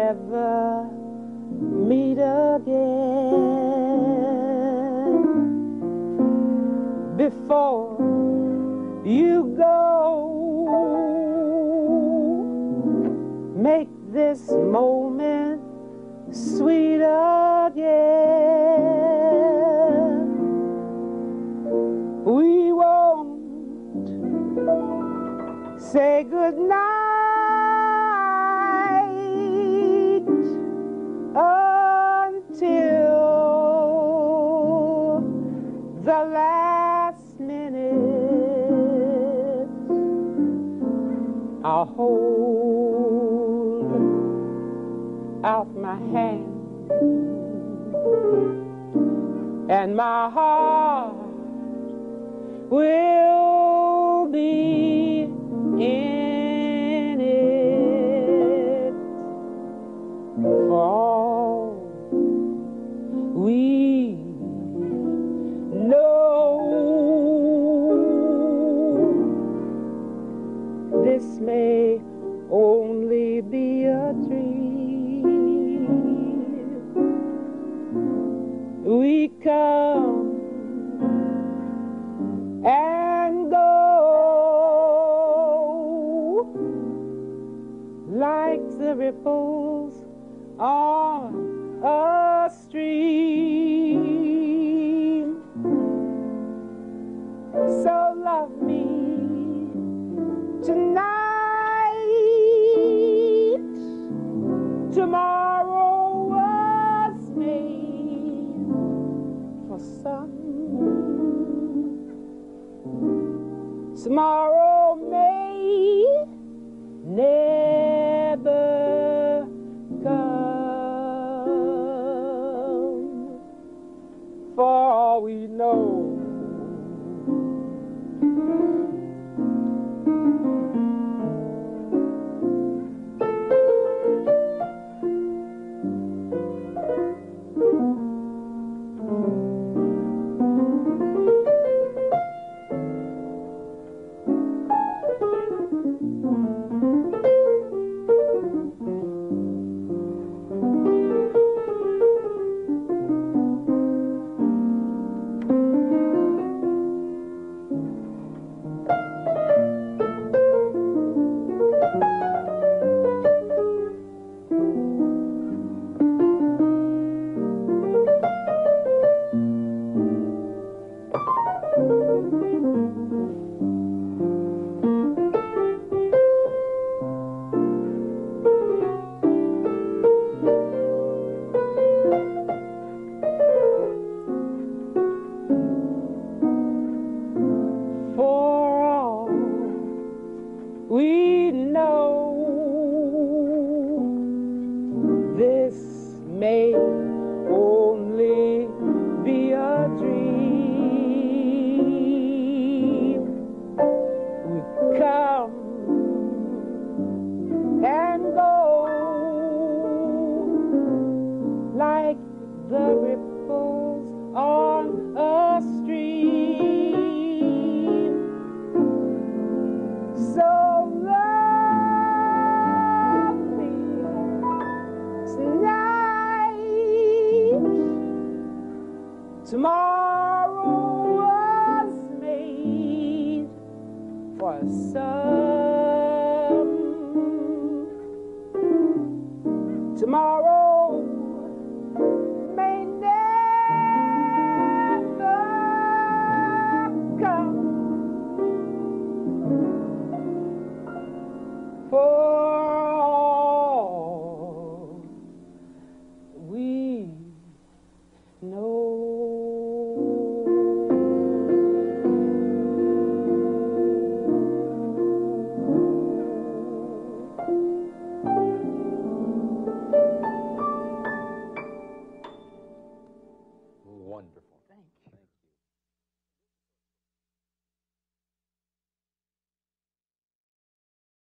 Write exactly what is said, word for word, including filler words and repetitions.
never meet again. Before you go, make this moment sweet again. We won't say goodnight until the last minute. I'll hold out my hand, and my heart will be in it. For all we know, this may only be a dream. We come and go like the ripples on a stream. So love me tonight. Tomorrow was made for sun. Tomorrow may never come. For all we know, we know this may only be a dream. We come and go like the ripples on a stream. So tomorrow was made for sun.